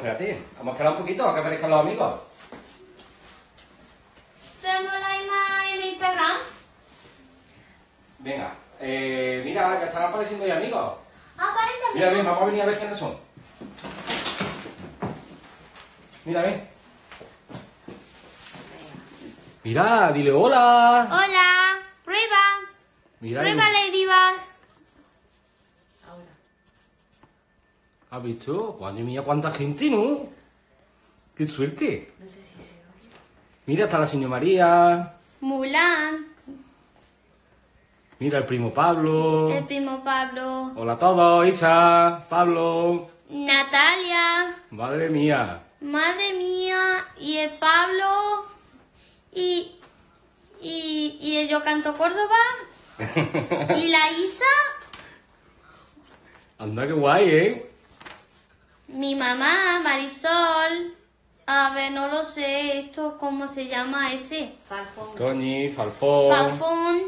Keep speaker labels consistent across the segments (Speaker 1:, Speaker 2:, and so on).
Speaker 1: espérate. Vamos a esperar un poquito a que aparezcan los amigos.
Speaker 2: ¿Tengo la imagen en Instagram?
Speaker 1: Venga, mira, ya están apareciendo ya amigos.
Speaker 2: Aparece
Speaker 1: Mira,
Speaker 2: amigos.
Speaker 1: ven, vamos a venir a ver quiénes son. Mira, ven. Mira, dile hola.
Speaker 2: Hola. Prueba.
Speaker 1: Mira,
Speaker 2: Prueba, Ladybug.
Speaker 3: Ahora.
Speaker 1: ¿Has visto? Madre mía, cuánta gente, ¿no? ¡Qué suerte!
Speaker 3: No sé si se oye.
Speaker 1: Mira, está la señora María.
Speaker 2: Mulan.
Speaker 1: Mira, el primo Pablo.
Speaker 2: El primo Pablo.
Speaker 1: Hola a todos, Isa, Pablo.
Speaker 2: Natalia.
Speaker 1: Madre mía.
Speaker 2: Madre mía. Y el Pablo. Y el Yo Canto Córdoba. Y la Isa.
Speaker 1: Anda, qué guay, ¿eh?
Speaker 2: Mi mamá, Marisol. A ver, no lo sé. ¿Esto cómo se llama ese?
Speaker 3: Falfón.
Speaker 1: Toñi, Falfón.
Speaker 2: Falfón.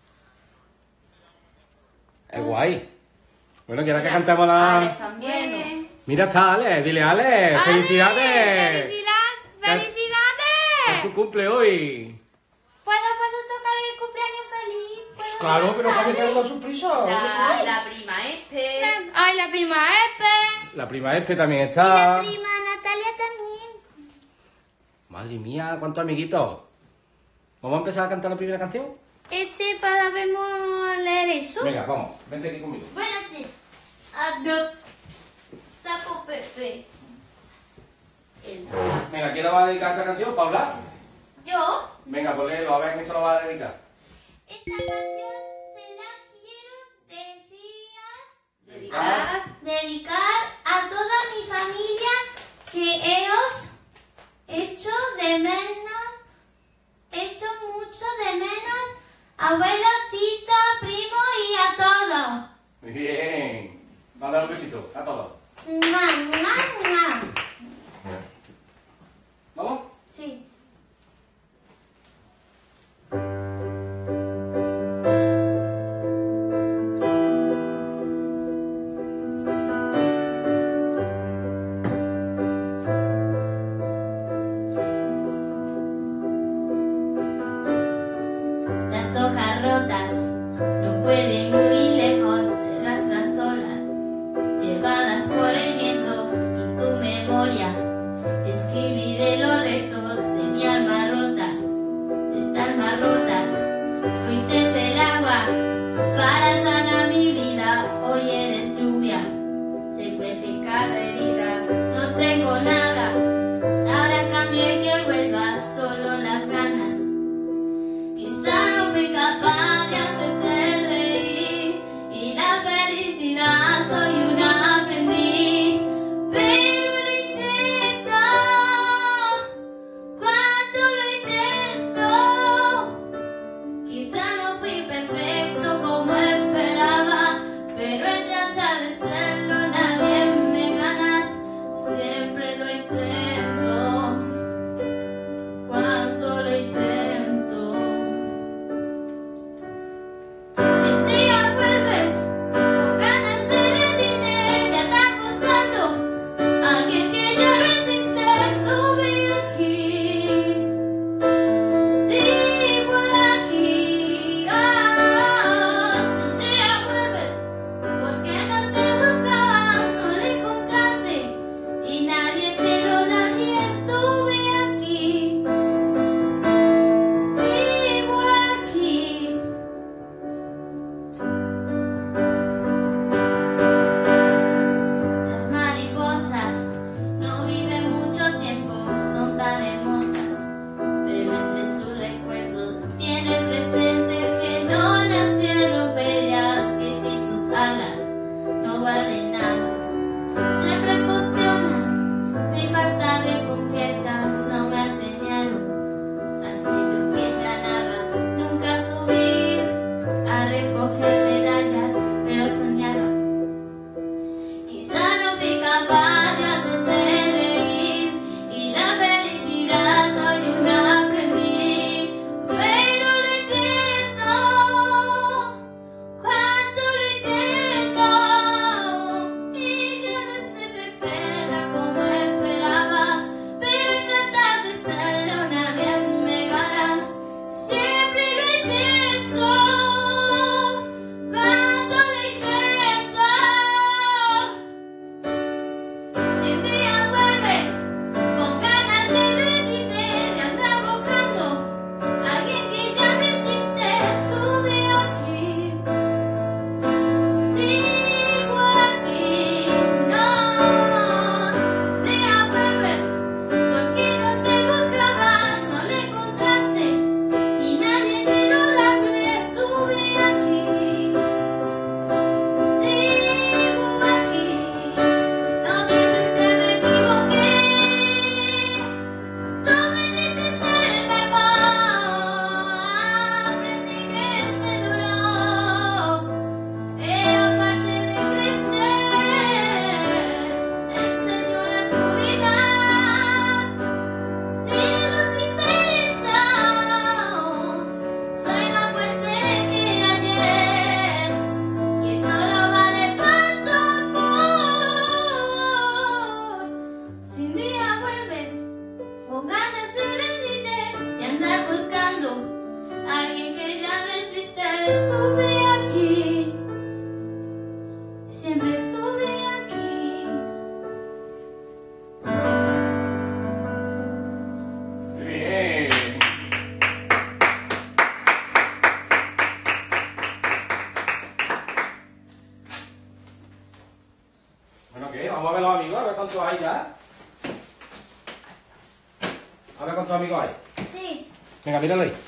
Speaker 1: Qué guay. Bueno, ¿quieres que cantemos la...?
Speaker 3: Alex también.
Speaker 1: Mira, está Ale. Dile, Ale.
Speaker 2: ¡Ale!
Speaker 1: ¡Felicidades!
Speaker 2: ¡Felicidades!
Speaker 1: Es tu cumple hoy.
Speaker 2: ¿Puedo tocar el cumpleaños feliz? ¿Puedo
Speaker 1: Claro, pero
Speaker 2: abrazarle?
Speaker 1: para que una sorpresa.
Speaker 3: La prima Espe.
Speaker 2: ¡Ay, la prima Epe!
Speaker 1: La prima Espe también
Speaker 2: Y la
Speaker 1: está.
Speaker 2: prima Natalia también.
Speaker 1: Madre mía, cuántos amiguitos. ¿Vamos a empezar a cantar la primera canción?
Speaker 2: Para vernos leer eso.
Speaker 1: Venga, vamos. Vente aquí conmigo.
Speaker 2: Buenas noches. Adiós. Sapo Pepe. El sapo.
Speaker 1: Venga, ¿quién le va a dedicar esta canción? ¿Paula?
Speaker 2: Yo,
Speaker 1: Venga, pues léelo, a ver quién se lo va a dedicar.
Speaker 2: esta canción se la quiero
Speaker 3: Dedicar.
Speaker 2: dedicar a toda mi familia que ellos echo de menos, echo mucho de menos, abuelo, tita, primo y a todos.
Speaker 1: Muy bien. Mándale un besito a todos.
Speaker 2: ¡Mua, mua, mua!
Speaker 1: ¿Vamos?
Speaker 2: Sí. Las hojas rotas no pueden muy lejos, se arrastran solas, llevadas por el viento y tu memoria. Escribiré los restos de mi alma rota, de estas almas rotas. Fuiste el agua para sanar mi vida, hoy eres lluvia, se cuece cada herida. No tengo nada, ahora cambio y que vuelvas solo las ganas. Quizá no fui capaz de hacerte reír y la felicidad soy un aprendiz, pero lo intento, cuando lo intento. Quizá no fui perfecto como esperaba, pero en tratar de serlo nadie me ganas, siempre lo intento, cuánto lo intento. que ya no existe, estuve aquí. Siempre estuve aquí.
Speaker 1: Muy bien. Bueno, ¿qué? Vamos a ver los amigos, a ver cuántos hay ya. A ver cuántos amigos hay.
Speaker 2: Sí.
Speaker 1: Venga, míralo ahí.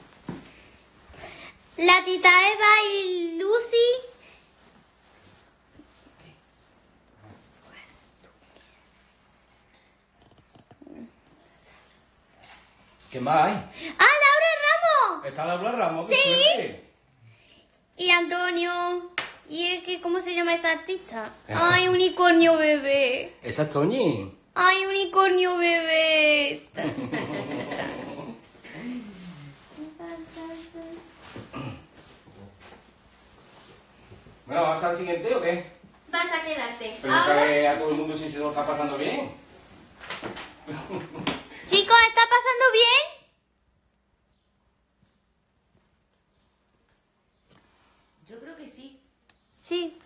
Speaker 2: La tita Eva y Lucy.
Speaker 1: ¿Qué más hay?
Speaker 2: ¡Ah, Laura Ramos!
Speaker 1: Está Laura Ramos, qué
Speaker 2: Sí.
Speaker 1: suerte.
Speaker 2: Y Antonio. ¿Y es que cómo se llama esa artista? ¡Ay, unicornio bebé!
Speaker 1: Esa es Toñi.
Speaker 2: ¡Ay, unicornio bebé!
Speaker 1: Bueno, ¿vamos al siguiente o qué?
Speaker 2: Vas a quedarte.
Speaker 1: Pregúntale a todo el mundo si se lo está pasando bien.
Speaker 2: Chicos, ¿está pasando bien?
Speaker 3: Yo creo que sí.
Speaker 2: Sí.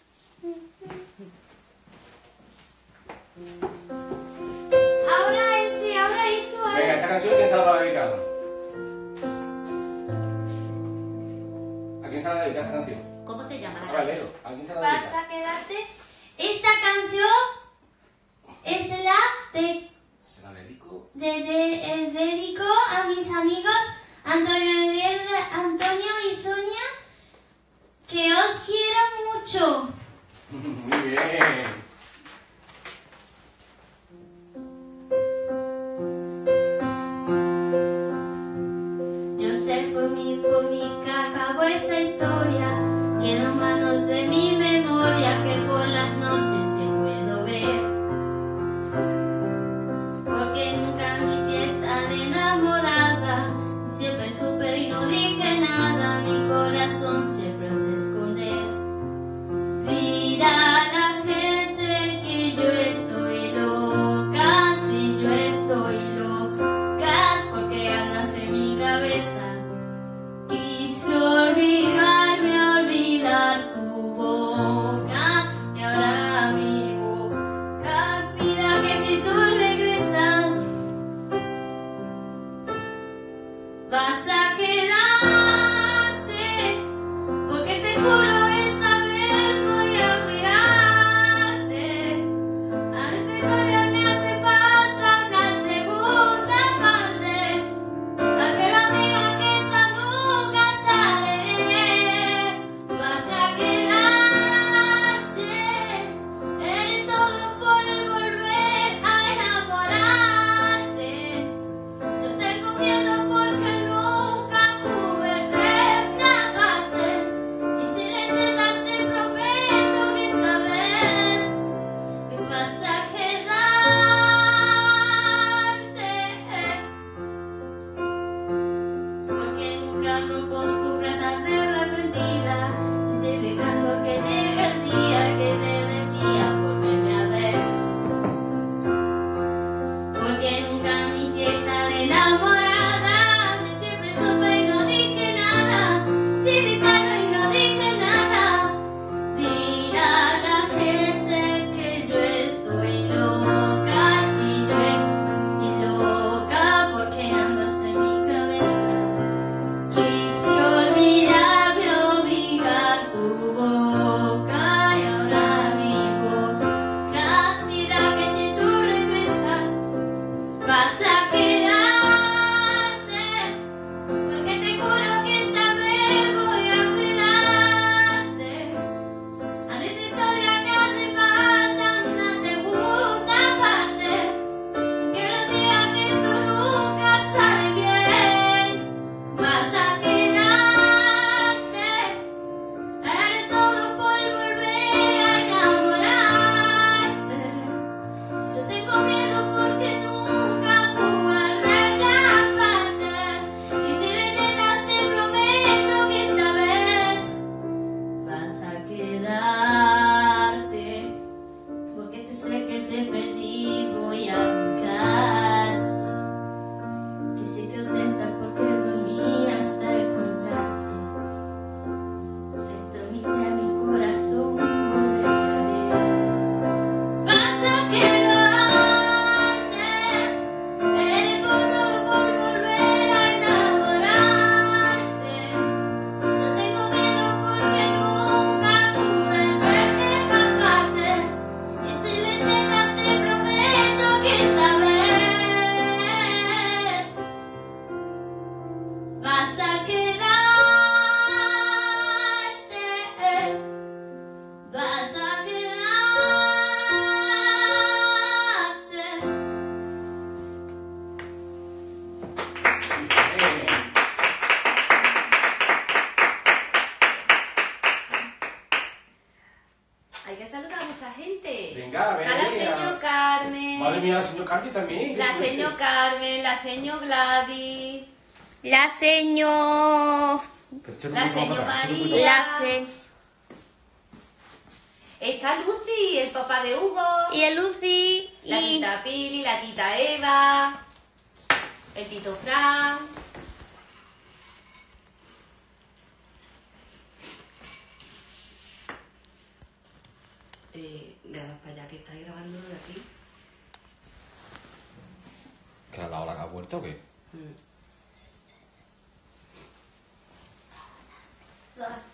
Speaker 2: Ahora él sí, ahora esto.
Speaker 1: Venga, esta canción, ¿quién se la va a dedicar? ¿A quién se la dedica esta canción?
Speaker 3: ¿Cómo se llama
Speaker 1: A
Speaker 3: la
Speaker 1: ver, léelo. ¿A quién se la dedica?
Speaker 2: Vas a quedarte. Esta canción es la
Speaker 1: Se la dedico.
Speaker 2: dedico a mis amigos Antonio y Sonia, que os quiero mucho.
Speaker 1: Muy bien.
Speaker 2: Yo sé por mí que acabó esta historia, quedo manos de mi memoria que por las noches te puedo ver, porque nunca admití estar enamorada, siempre supe y no dije nada, mi corazón siempre se esconde. Dirá la gente que yo estoy loca, si yo estoy loca, porque andas en mi cabeza. Quise olvidarme
Speaker 1: Venga,
Speaker 3: Está la señor
Speaker 1: venga.
Speaker 3: Carmen.
Speaker 1: Madre mía, la señor Carmen también.
Speaker 3: La señor Carmen, la señor Gladys.
Speaker 2: La señor...
Speaker 1: Pero esto no
Speaker 3: La
Speaker 1: puede
Speaker 3: señor
Speaker 1: pasar, esto no puede
Speaker 3: María.
Speaker 2: La se...
Speaker 3: Está Lucy, el papá de Hugo.
Speaker 2: Y el Lucy
Speaker 3: La
Speaker 2: y...
Speaker 3: tita Pili, la tita Eva. El tito Fran. Grabas para allá que estáis grabando de aquí.
Speaker 1: ¿Que a la hora que ha vuelto o qué?
Speaker 3: Mm.
Speaker 2: Sa-